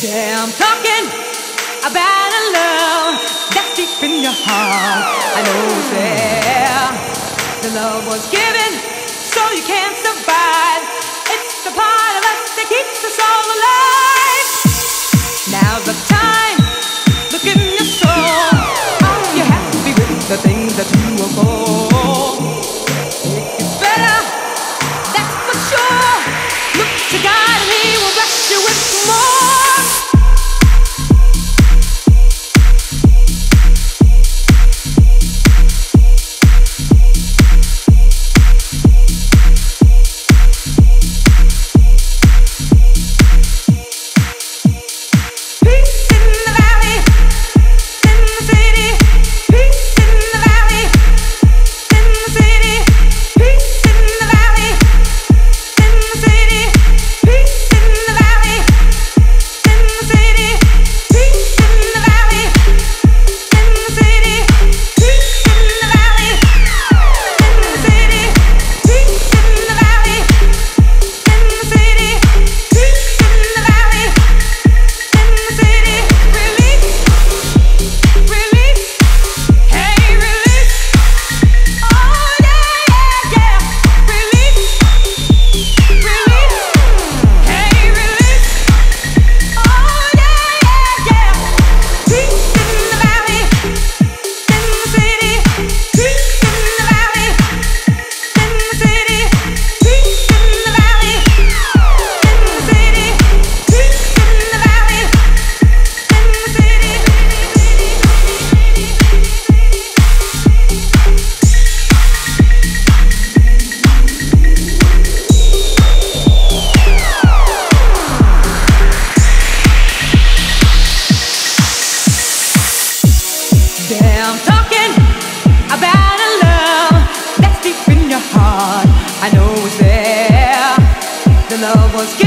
Yeah, I'm talking about a love that's deep in your heart. I know it's there. The love was given so you can't survive. It's the part of us that keeps us all alive. Now's the time. Look in your soul. Are you happy with the things that you were for? It's better, that's for sure. Look to God and He will bless you with more. I'm talking about a love that's deep in your heart. I know it's there. The love was given